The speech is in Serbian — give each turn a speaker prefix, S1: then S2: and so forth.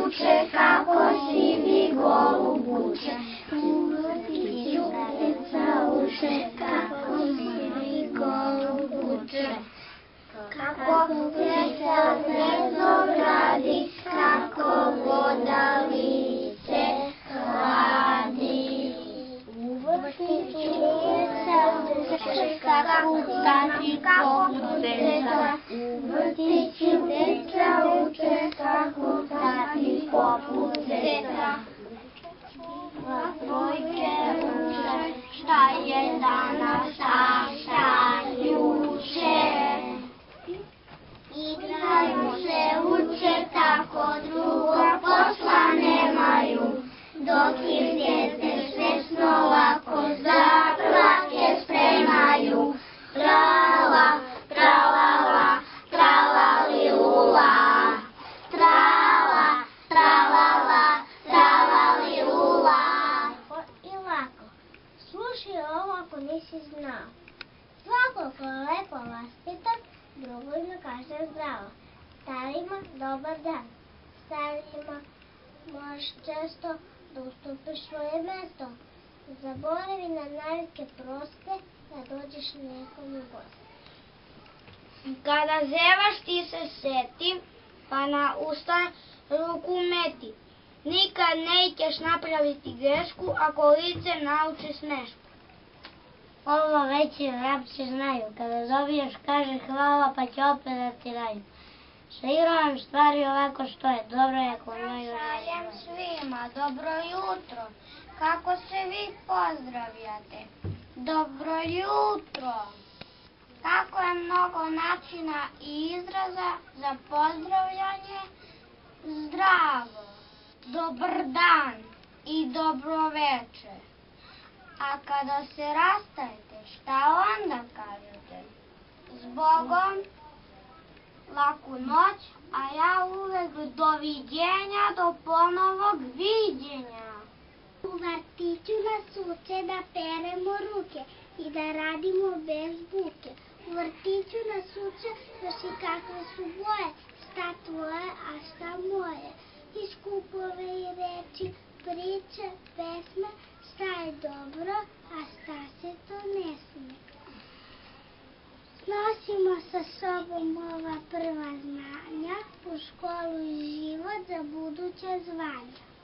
S1: uče, kako sivi golub uče. U vrtiću deca uče, kako sivi golub uče. Kako deca gnezdo gradi, kako voda lice hladi. U vrtiću deca uče, kako stati poput zeca. U vrtiću deca uče, kako stati poput zeca. Dvojke uče, šta je danas, a šta juče. Igraju se, uče, tako drugo posla nemaju, dok im djete sve snolako za plake spremaju. Trala, tralala, tralali lula. Trala, tralala, tralali lula. I lako, slušaj ovo ako nisi znao. Svako ko je lepo vaspitan, drugima kaže zdravo. Starima dobar dan. Starima možeš često da ustupiš svoje mesto. Zaboravi na navike proste da dođeš nekom u goste. Kada zevaš ti se seti, pa na usta ruku meti. Nikad nećeš napraviti grešku ako lice nauči smešku. Ovo veći vrapci znaju, kada dobiješ kaže hvala pa će opet da ti daju. Šeiram stvari ovako što je, dobro je ako imaju želje. Šaljem svima, dobro jutro, kako se vi pozdravljate? Dobro jutro. Kako je mnogo načina i izraza za pozdravljanje? Zdravo, dobar dan i dobro večer. A kada se rastajete, šta onda kažete? Zbogom, laku noć, a ja uvek doviđenja, do ponovog viđenja. U vrtiću nas uče da peremo ruke i da radimo bez buke. U vrtiću nas uče još i kakve su boje, šta tvoje, a šta moje. I skupove i reči, priče, pesme, šta je dobro, a šta se to ne smije. Nosimo sa sobom ova prva znanja u školu i život za buduća zvanja.